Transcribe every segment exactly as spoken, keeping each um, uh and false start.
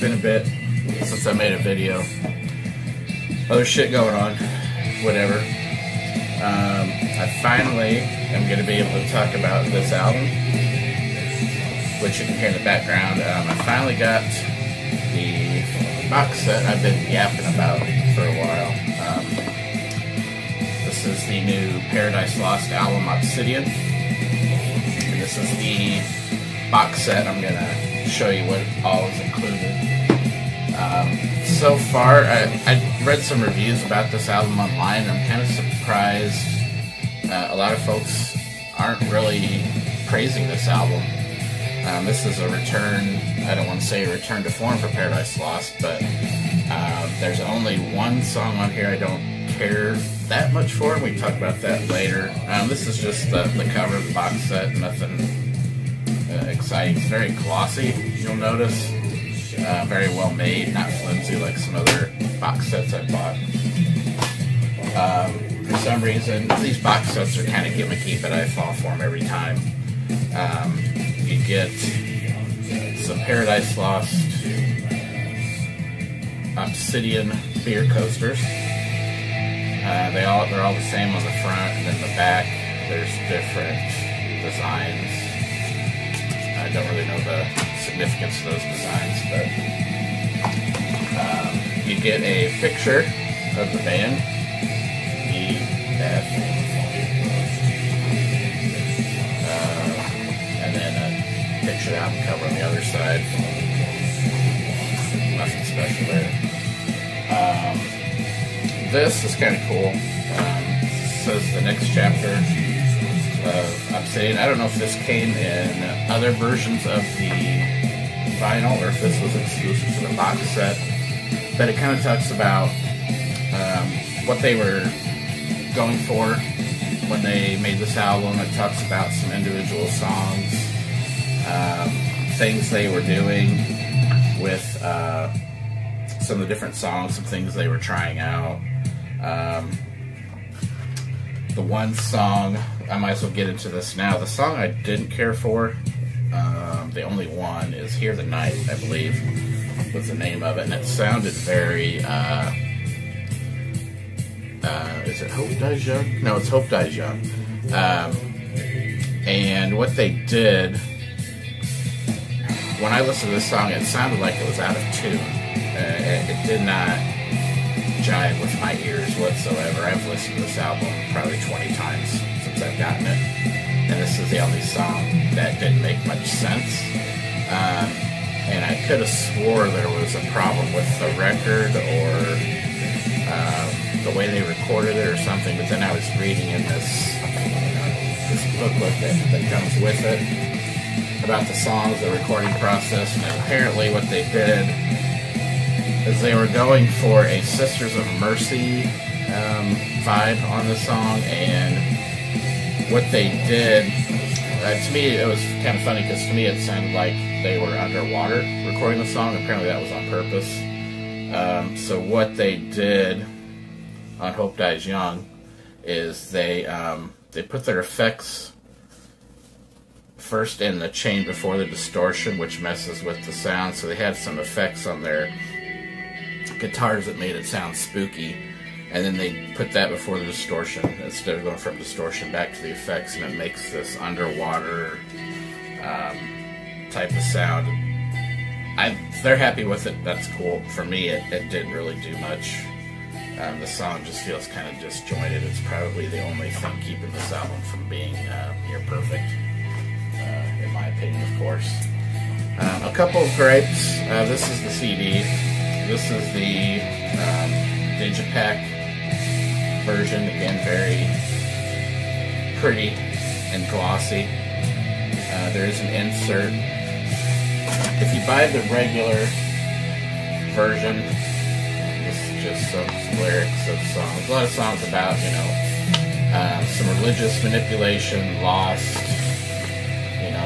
been a bit since I made a video. Other shit going on, whatever. Um, I finally am going to be able to talk about this album, which you can hear in the background. Um, I finally got the box set I've been yapping about for a while. Um, this is the new Paradise Lost album, Obsidian. And this is the box set. I'm going to show you what all is included. Um, so far, I, I read some reviews about this album online. I'm kind of surprised uh, a lot of folks aren't really praising this album. Um, this is a return, I don't want to say a return to form for Paradise Lost, but um, there's only one song on here I don't care that much for, and we can talk about that later. Um, this is just the, the cover of the box set, nothing uh, exciting. It's very glossy, you'll notice. Uh, very well made, not flimsy like some other box sets I've bought. Um, for some reason, these box sets are kind of gimmicky, but I fall for them every time. Um, you get some Paradise Lost Obsidian beer coasters. Uh, they all they're all the same on the front, and then the back there's different designs. I don't really know the significance of those designs, but um, you get a picture of the band, E F, uh, and then a picture of the album cover on the other side. Nothing special there. Um, this is kind of cool. Um, it says the next chapter of Obsidian. I don't know if this came in other versions of the vinyl or if this was exclusive to the box set, but it kind of talks about um, what they were going for when they made this album. It talks about some individual songs, um, things they were doing with uh, some of the different songs, some things they were trying out. Um, the one song, I might as well get into this now. The song I didn't care for, um, the only one, is Hear the Night, I believe, was the name of it. And it sounded very, uh, uh, is it Hope Dies Young? No, it's Hope Dies Young. Um, and what they did, when I listened to this song, it sounded like it was out of tune. Uh, it, it did not jive with my ears whatsoever. I've listened to this album probably twenty times since I've gotten it, and this is the only song that didn't make much sense. Um, and I could have swore there was a problem with the record or um, the way they recorded it or something, but then I was reading in this, you know, this booklet that, that comes with it about the songs, the recording process, and apparently what they did is they were going for a Sisters of Mercy um, vibe on the song, and what they did, uh, to me it was kind of funny because to me it sounded like they were underwater recording the song. Apparently that was on purpose. Um, so what they did on Hope Dies Young is they um, they put their effects first in the chain before the distortion, which messes with the sound. So they had some effects on their guitars that made it sound spooky, and then they put that before the distortion instead of going from distortion back to the effects, and it makes this underwater um, type of sound. I, they're happy with it. That's cool. For me, it, it didn't really do much. Um, the song just feels kind of disjointed. It's probably the only thing keeping this album from being uh, near perfect, uh, in my opinion, of course. Um, a couple of gripes. Uh, this is the C D. This is the um, Digipack version. Again, very pretty and glossy. Uh, there is an insert. If you buy the regular version, this is just some, some lyrics of songs. A lot of songs about, you know, uh, some religious manipulation, lost, you know,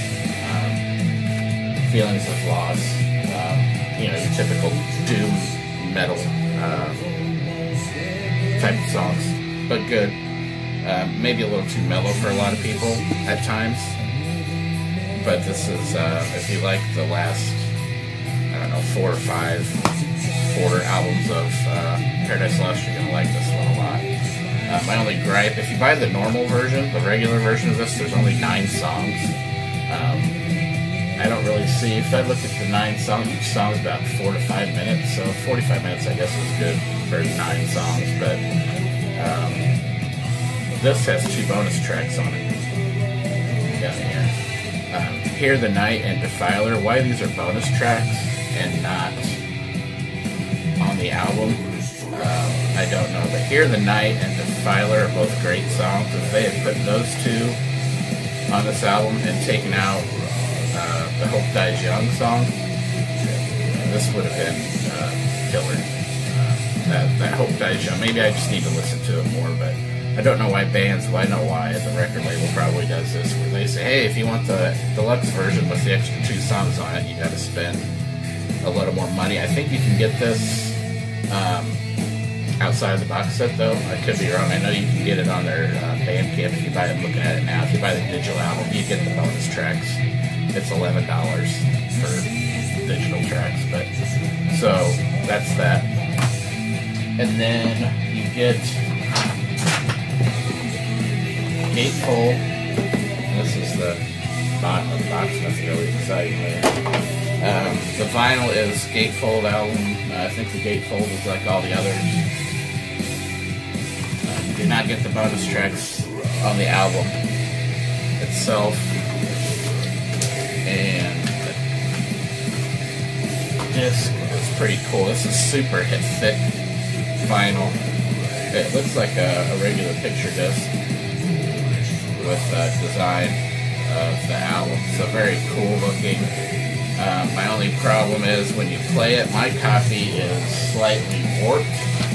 um, feelings of loss. Um, you know, your typical doom metal uh, type of songs, but good. Uh, maybe a little too mellow for a lot of people at times, but this is, uh, if you like the last don't know, four or five, four albums of uh, Paradise Lost, you're going to like this one a lot. Uh, my only gripe, if you buy the normal version, the regular version of this, there's only nine songs. Um, I don't really see, if I look at the nine songs, each song is about four to five minutes, so forty-five minutes I guess is good for nine songs, but um, this has two bonus tracks on it. Down here. Um, Hear the Night and Defiler. Why these are bonus tracks and not on the album, um, I don't know. But Hear the Night and Defiler are both great songs. If they had put those two on this album and taken out uh, the Hope Dies Young song, this would have been uh, killer. Uh, that, that Hope Dies Young. Maybe I just need to listen to it more, but I don't know why bands, well I know why, the record label probably does this, where they say, hey, if you want the deluxe version with the extra two songs on it, you gotta spend a little more money. I think you can get this um, outside of the box set though. I could be wrong. I know you can get it on their uh, Bandcamp if you buy it. I'm looking at it now. If you buy the digital album, you get the bonus tracks. It's eleven dollars for digital tracks, but so that's that. And then you get Gatefold. This is the bottom of the box. That's really exciting there. Um, the vinyl is Gatefold album. Uh, I think the Gatefold is like all the others. Uh, you do not get the bonus tracks on the album itself. And the disc is pretty cool. This is super hit thick vinyl. It looks like a, a regular picture disc with uh, design of the album. So very cool looking. Um, my only problem is when you play it, my copy is slightly warped.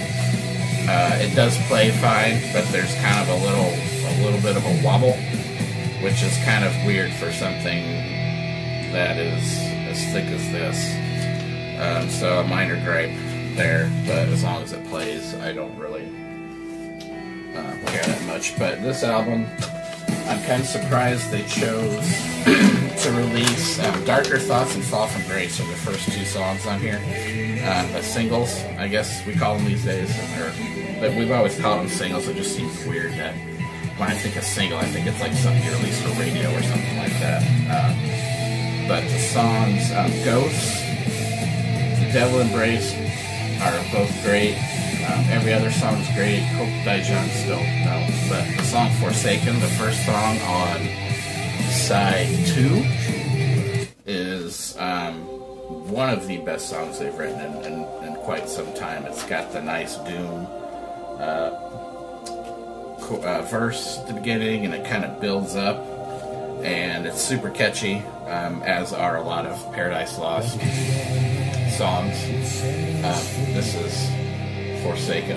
Uh, it does play fine, but there's kind of a little, a little bit of a wobble, which is kind of weird for something that is as thick as this. Um, so a minor gripe there, but as long as it plays, I don't really uh, care that much. But this album, I'm kind of surprised they chose to release um, Darker Thoughts and Fall From Grace are the first two songs on here. Uh, the singles, I guess we call them these days. Or, but we've always called them singles. It just seems weird that when I think of single, I think it's like something you release for radio or something like that. Um, but the songs um, Ghosts, The Devil Embrace are both great. Um, every other song's great. Hope Dies Young still no. But the song Forsaken, the first song on side two, is um, one of the best songs they've written in, in, in quite some time. It's got the nice doom uh, uh, verse at the beginning, and it kind of builds up, and it's super catchy, um, as are a lot of Paradise Lost songs. Uh, this is Forsaken.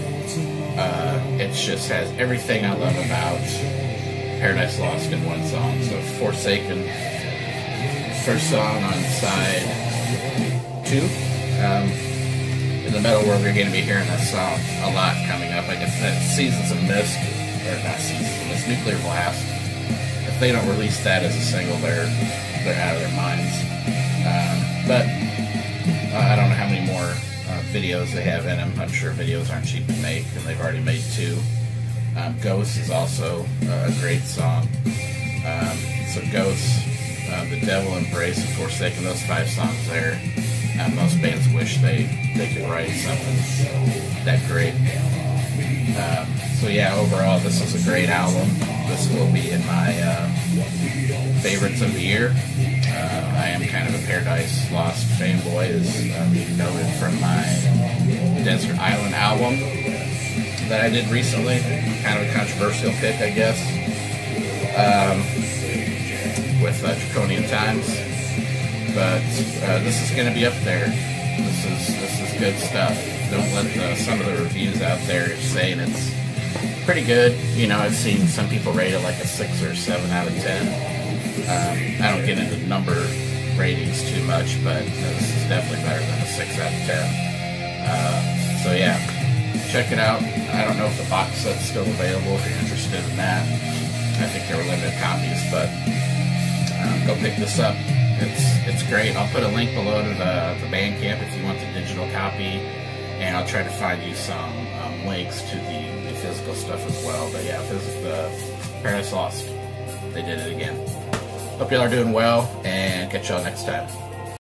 Uh, it just has everything I love about Paradise Lost in one song. So Forsaken, first song on side two. Um, in the metal world, you're going to be hearing that song a lot coming up. I guess that Seasons of Mist, or not Seasons of Mist, Nuclear Blast. If they don't release that as a single, they're they're out of their minds. Um, but uh, I don't know how many more uh, videos they have in them. I'm sure videos aren't cheap to make, and they've already made two. Um, Ghosts is also uh, a great song. Um, so Ghosts, uh, The Devil Embrace, and Forsaken, those five songs there. Um, most bands wish they, they could write something that great. Um, so yeah, overall, this is a great album. This will be in my uh, favorites of the year. Uh, I am kind of a Paradise Lost fanboy, as um, you noted from my Desert Island album that I did recently. Kind of a controversial pick, I guess, um, with uh, Draconian Times. But uh, this is going to be up there. This is this is good stuff. Don't let the, some of the reviews out there saying it's pretty good. You know, I've seen some people rate it like a six or seven out of ten. Um, I don't get into number ratings too much, but this is definitely better than a six out of ten. Uh, so yeah, check it out. I don't know if the box set's still available if you're interested in that. I think there were limited copies, but um, go pick this up. It's it's great. I'll put a link below to the, the Bandcamp if you want the digital copy, and I'll try to find you some um, links to the, the physical stuff as well. But yeah, phys- the Paradise Lost, they did it again. Hope y'all are doing well, and catch y'all next time.